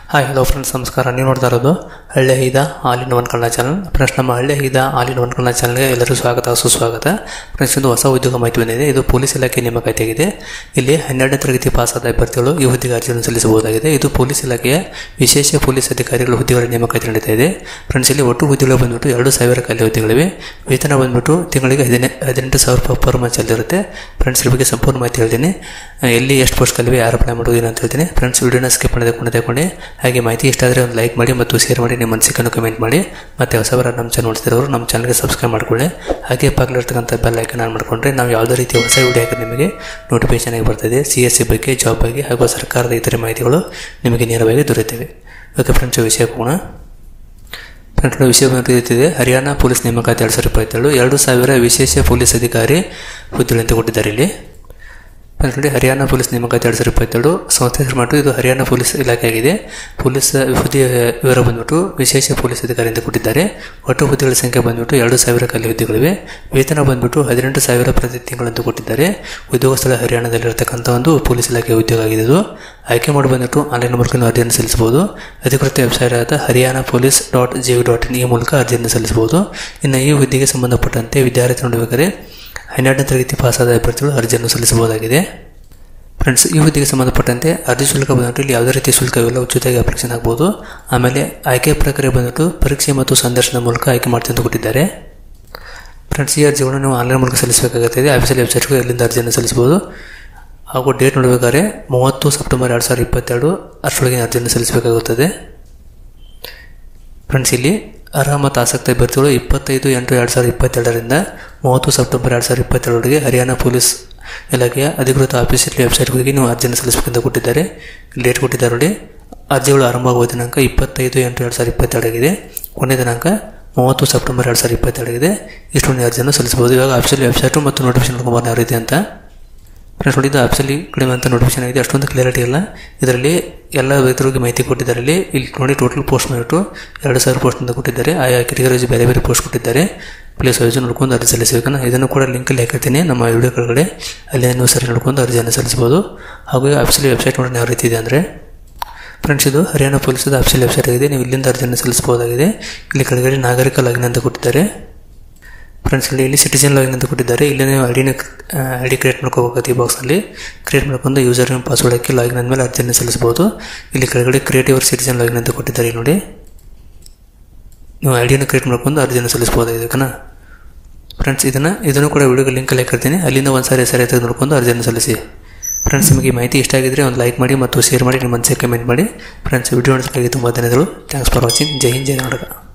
Hi hello friends, ನಮಸ್ಕಾರ. ನೀವು ನೋಡ್ತಾ ಇರೋದು Halli Haida all in one Kannada channel. Friends, ನಮ್ಮ Halli Haida all in one Kannada ಚಾನಲ್ಗೆ ಎಲ್ಲರೂ ಸ್ವಾಗತ ಸುಸ್ವಾಗತ. ಫ್ರೆಂಡ್ಸ್, ಇದು ಹೊಸ ಉದ್ಯೋಗ ಮಾಹಿತಿ ಬಂದಿದೆ. ಇದು ಪೊಲೀಸ್ ಇಲಾಖೆ ನೇಮಕಾತಿಯಾಗಿದೆ. ಇಲ್ಲಿ 12ನೇ ತರಗತಿ ಪಾಸ್ ಆದ ಅಭ್ಯರ್ಥಿಗಳು ಈ ಹುದ್ದೆಗೆ ಅರ್ಜಿಯನ್ನು ಸಲ್ಲಿಸಬಹುದಾಗಿದೆ. ಇದು ಪೊಲೀಸ್ ಇಲಾಖೆಯ ವಿಶೇಷ ಪೊಲೀಸ್ ಅಧಿಕಾರಿಗಳ ಹುದ್ದೆಗಳ ನೇಮಕಾತಿ ನಡೀತಾ ಇದೆ. ಫ್ರೆಂಡ್ಸ್, ಇಲ್ಲಿ ಒಟ್ಟು ಹುದ್ದೆಗಳು ಬಂದ್ಬಿಟ್ಟು 2,000 ಖಾಲಿ ಹುದ್ದೆಗಳಿವೆ. ವೇತನ ಬಂದ್ಬಿಟ್ಟು ತಿಂಗಳಿಗೆ 18,000 ರೂಪಾಯಿ ಪರ್ ಮಂತ್ ಇರುತ್ತೆ. ಫ್ರೆಂಡ್ಸ್, ಇದ್ರ ಬಗ್ಗೆ ಸಂಪೂರ್ಣ ಮಾಹಿತಿ ಹೇಳ್ತೀನಿ. ಎಲ್ಲಿ ಎಷ್ಟು ಪೋಸ್ಟ್ಗಳಿವೆ, ಯಾರು ಅಪ್ಲೈ ಮಾಡೋದು ಏನಂತ ಹೇಳ್ತೀನಿ. ಫ್ರೆಂಡ್ಸ್, ವಿಡಿಯೋನ ಸ್ಕಿಪ್ ಮಾಡದೆ ತಗೊಂಡು ಹಾಗೆ ಮಾಹಿತಿ ಇಷ್ಟ ಆದರೆ ಒಂದು ಲೈಕ್ ಮಾಡಿ ಮತ್ತು ಶೇರ್ ಮಾಡಿ, ನಿಮ್ಮ ಅನಿಸಿಕೆಯನ್ನು ಕಮೆಂಟ್ ಮಾಡಿ. ಮತ್ತು ಹೊಸಬರ ನಮ್ಮ ಚಾನಲ್ ನೋಡ್ತಿರೋರು ನಮ್ಮ ಚಾನಲ್ಗೆ ಸಬ್ಸ್ಕ್ರೈಬ್ ಮಾಡ್ಕೊಳ್ಳಿ. ಹಾಗೆ ಪಕ್ಕದಲ್ಲಿರ್ತಕ್ಕಂಥ ಬೆಲ್ ಐಕಾನ್ ಆನ್ ಮಾಡಿಕೊಂಡ್ರೆ ನಾವು ಯಾವುದೇ ರೀತಿಯ ಹೊಸ ವಿಡಿಯೋ ಹಾಕಿದ್ರೆ ನಿಮಗೆ ನೋಟಿಫಿಕೇಶನ್ ಆಗಿ ಬರ್ತದೆ. CSC ಬಗ್ಗೆ, ಜಾಬ್ ಬಗ್ಗೆ ಹಾಗೂ ಸರ್ಕಾರದ ಇತರೆ ಮಾಹಿತಿಗಳು ನಿಮಗೆ ನೇರವಾಗಿ ದೊರೆಯುತ್ತವೆ. ಓಕೆ ಫ್ರೆಂಡ್ಸ್, ವಿಷಯಕ್ಕೆ ಹೋಗೋಣ. ಫ್ರೆಂಡ್ಸ್, ವಿಷಯ ಬಂದಿದೆ. ಹರಿಯಾಣ ಪೊಲೀಸ್ ನೇಮಕಾತಿ 2027 2,000 ವಿಶೇಷ ಪೊಲೀಸ್ ಅಧಿಕಾರಿ ಹುದ್ದೆಗಳಂತ ಕೊಟ್ಟಿದ್ದಾರೆ. ಇಲ್ಲಿ ನೋಡಿ, ಹರಿಯಾಣ ಪೊಲೀಸ್ ನೇಮಕಾತಿ 2027 ಸಂಸ್ಥೆ ಹೆಸರು ಇದು ಹರಿಯಾಣ ಪೊಲೀಸ್ ಇಲಾಖೆ ಆಗಿದೆ. ಪೊಲೀಸ್ ಹುದ್ದೆಯ ವಿವರ ಬಂದ್ಬಿಟ್ಟು ವಿಶೇಷ ಪೊಲೀಸ್ ಅಧಿಕಾರಿ ಅಂತ ಕೊಟ್ಟಿದ್ದಾರೆ. ಒಟ್ಟು ಹುದ್ದೆಗಳ ಸಂಖ್ಯೆ ಬಂದ್ಬಿಟ್ಟು 2,000 ಖಾಲಿ ಹುದ್ದೆಗಳಿವೆ. ವೇತನ ಬಂದ್ಬಿಟ್ಟು 18,000 ಪ್ರತಿ ತಿಂಗಳಂತ ಕೊಟ್ಟಿದ್ದಾರೆ. ಉದ್ಯೋಗ ಸ್ಥಳ ಹರಿಯಾಣದಲ್ಲಿರತಕ್ಕಂಥ ಒಂದು ಪೊಲೀಸ್ ಇಲಾಖೆ ಉದ್ಯೋಗ ಆಗಿದೆ. ಇದು ಆಯ್ಕೆ ಮಾಡಿ ಬಂದ್ಬಿಟ್ಟು ಆನ್ಲೈನ್ ಮೂಲಕ ಅರ್ಜಿಯನ್ನು ಸಲ್ಲಿಸಬಹುದು. ಅಧಿಕೃತ ವೆಬ್ಸೈಟ್ ಆದ hariyanpolice.gov.in ಈ ಮೂಲಕ ಅರ್ಜಿಯನ್ನು ಸಲ್ಲಿಸಬಹುದು. ಇನ್ನು ಈ ಹುದ್ದೆಗೆ ಸಂಬಂಧಪಟ್ಟಂತೆ ವಿದ್ಯಾರ್ಥಿ ನೋಡಬೇಕಾದ್ರೆ 12ನೇ ತರಗತಿ ಪಾಸಾದ ಅಭ್ಯರ್ಥಿಗಳು ಅರ್ಜಿಯನ್ನು ಸಲ್ಲಿಸಬಹುದಾಗಿದೆ. ಫ್ರೆಂಡ್ಸ್, ಈ ಹುದ್ದೆಗೆ ಸಂಬಂಧಪಟ್ಟಂತೆ ಅರ್ಜಿ ಶುಲ್ಕ ಬಂದ್ಬಿಟ್ಟು ಇಲ್ಲಿ ಯಾವುದೇ ರೀತಿಯ ಶುಲ್ಕವಿಲ್ಲ, ಉಚಿತವಾಗಿ ಅಪ್ಲಿಕೇಶನ್ ಆಗ್ಬೋದು. ಆಮೇಲೆ ಆಯ್ಕೆ ಪ್ರಕ್ರಿಯೆ ಬಂದ್ಬಿಟ್ಟು ಪರೀಕ್ಷೆ ಮತ್ತು ಸಂದರ್ಶನದ ಮೂಲಕ ಆಯ್ಕೆ ಮಾಡ್ತೀನಿ ಕೊಟ್ಟಿದ್ದಾರೆ. ಫ್ರೆಂಡ್ಸ್, ಈ ಅರ್ಜಿಗಳನ್ನು ನೀವು ಆನ್ಲೈನ್ ಮೂಲಕ ಸಲ್ಲಿಸಬೇಕಾಗುತ್ತದೆ. ಆಫೀಸಿಯಲ್ ವೆಬ್ಸೈಟ್ಗೆ ಎಲ್ಲಿಂದ ಅರ್ಜಿಯನ್ನು ಸಲ್ಲಿಸಬಹುದು. ಹಾಗೂ ಡೇಟ್ ನೋಡಬೇಕಾದ್ರೆ 30 ಸೆಪ್ಟೆಂಬರ್ 2022 ಅಷ್ಟರೊಳಗೆ ಅರ್ಜಿಯನ್ನು ಸಲ್ಲಿಸಬೇಕಾಗುತ್ತದೆ. ಫ್ರೆಂಡ್ಸ್, ಇಲ್ಲಿ ಅರ್ಹ ಮತ್ತು ಆಸಕ್ತ ಅಭ್ಯರ್ಥಿಗಳು 25/8/2022 30 ಸೆಪ್ಟೆಂಬರ್ 2022 ಹರಿಯಾಣ ಪೊಲೀಸ್ ಇಲಾಖೆಯ ಅಧಿಕೃತ ಆಫೀಸಿಯಲ್ ವೆಬ್ಸೈಟ್ಗಳಿಗೆ ನೀವು ಅರ್ಜಿಯನ್ನು ಸಲ್ಲಿಸಬೇಕಂತ ಕೊಟ್ಟಿದ್ದಾರೆ. ಡೇಟ್ ಕೊಟ್ಟಿದ್ದಾರೆ ನೋಡಿ. ಅರ್ಜಿಗಳು ಆರಂಭವಾಗುವ ದಿನಾಂಕ 25/8/2022 ಆಗಿದೆ. ಕೊನೆಯ ದಿನಾಂಕ 30 ಸೆಪ್ಟೆಂಬರ್ 2022 ಆಗಿದೆ. ಇಷ್ಟೊಂದು ಅರ್ಜಿಯನ್ನು ಸಲ್ಲಿಸಬಹುದು. ಇವಾಗ ಆಫೀಸಿಯಲ್ ವೆಬ್ಸೈಟು ಮತ್ತು ನೋಟಿಫಿಕೇಶನ್ ನೋಡ್ಕೊಂಡು ಯಾವ ರೀತಿ ಅಂತ. ಫ್ರೆಂಡ್ಸ್, ನೋಡಿ, ಇದು ಆಫೀಸಲ್ಲಿ ಕಡಿಮೆ ಅಂತ ನೋಟಿಫಿಕೇಶನ್ ಆಗಿದೆ. ಅಷ್ಟೊಂದು ಕ್ಲಿಯರಿಟಿ ಇಲ್ಲ. ಇದರಲ್ಲಿ ಎಲ್ಲ ರೈತರಿಗೆ ಮಾಹಿತಿ ಕೊಟ್ಟಿದ್ದಾರೆ. ಇಲ್ಲಿ ನೋಡಿ, ಟೋಟಲ್ ಪೋಸ್ಟ್ ಮಾಡಿಬಿಟ್ಟು 2,000 ಪೋಸ್ಟ್ ಅಂತ ಕೊಟ್ಟಿದ್ದಾರೆ. ಆಯಾ ಕೆಟಗರೀಸ್ ಬೇರೆ ಬೇರೆ ಪೋಸ್ಟ್ ಕೊಟ್ಟಿದ್ದಾರೆ. ಪ್ಲೇಸ್ ವೈಸ್ ನೋಡ್ಕೊಂಡು ಅರ್ಜಿ ಸಲ್ಲಿಸಬೇಕನ್ನ ಇದನ್ನು ಕೂಡ ಲಿಂಕಲ್ಲಿ ಹಾಕಿರ್ತೀನಿ ನಮ್ಮ ವಿಡಿಯೋ ಕೆಳಗಡೆ. ಅಲ್ಲಿ ನೀವು ಸರಿ ನೋಡ್ಕೊಂಡು ಅರ್ಜಿಯನ್ನು ಸಲ್ಲಿಸಬಹುದು. ಹಾಗೂ ಆಫೀಸಲ್ಲಿ ವೆಬ್ಸೈಟ್ ನೋಡೋಣ ಯಾವ ರೀತಿ ಇದೆ ಅಂದರೆ. ಫ್ರೆಂಡ್ಸ್, ಇದು ಹರಿಯಾಣ ಪೊಲೀಸದ ಆಫೀಸಲ್ ವೆಬ್ಸೈಟ್ ಆಗಿದೆ. ನೀವು ಇಲ್ಲಿಂದ ಅರ್ಜಿಯನ್ನು ಸಲ್ಲಿಸಬಹುದಾಗಿದೆ. ಇಲ್ಲಿ ಕೆಳಗಡೆ ನಾಗರಿಕ ಲಾಗಿನ್ ಅಂತ ಕೊಟ್ಟಿದ್ದಾರೆ. ಫ್ರೆಂಡ್ಸ್, ಇಲ್ಲಿ ಸಿಟಿಜನ್ ಲಾಗಿನ್ ಅಂತ ಕೊಟ್ಟಿದ್ದಾರೆ. ಇಲ್ಲಿ ನೀವು ಐಡಿ ಕ್ರಿಯೇಟ್ ಮಾಡ್ಕೋಬೇಕಾಗುತ್ತೆ. ಈ ಬಾಕ್ಸಲ್ಲಿ ಕ್ರಿಯೇಟ್ ಮಾಡ್ಕೊಂಡು ಯೂಸರ್ ನೇಮ್ ಪಾಸ್ವರ್ಡ್ ಹಾಕಿ ಲಾಗಿನ್ ಆದಮೇಲೆ ಅರ್ಜಿಯನ್ನು ಸಲ್ಲಿಸಬಹುದು. ಇಲ್ಲಿ ಕೆಳಗಡೆ ಕ್ರಿಯೇಟ್ ಯುವರ್ ಸಿಟಿಜನ್ ಲಾಗಿನ್ ಅಂತ ಕೊಟ್ಟಿದ್ದಾರೆ. ನೋಡಿ, ನೀವು ಐಡಿಯನ್ನು ಕ್ರಿಯೇಟ್ ಮಾಡ್ಕೊಂಡು ಅರ್ಜಿಯನ್ನು ಸಲ್ಲಿಸಬಹುದಾಗಿದೆ. ಫ್ರೆಂಡ್ಸ್, ಇದನ್ನು ಕೂಡ ವಿಡಿಯೋಗೆ ಲಿಂಕಲ್ಲಿ ಹಾಕಿರ್ತೀನಿ. ಅಲ್ಲಿಂದ ಒಂದು ಸಾರಿ ತೆಗೆದು ನೋಡ್ಕೊಂಡು ಅರ್ಜಿಯನ್ನು ಸಲ್ಲಿಸಿ. ಫ್ರೆಂಡ್ಸ್, ನಿಮಗೆ ಮಾಹಿತಿ ಇಷ್ಟ ಆಗಿದ್ರೆ ಒಂದು ಲೈಕ್ ಮಾಡಿ ಮತ್ತು ಶೇರ್ ಮಾಡಿ, ನಿಮ್ಮ ಮನಸ್ಸಿಗೆ ಕಮೆಂಟ್ ಮಾಡಿ. ಫ್ರೆಂಡ್ಸ್, ವಿಡಿಯೋ ನೋಡೋದಕ್ಕಾಗಿ ತುಂಬ ಧನ್ಯವಾದಗಳು. Thanks for watching. ಜೈ ಹಿಂದ್, ಜೈ ಕರ್ನಾಟಕ.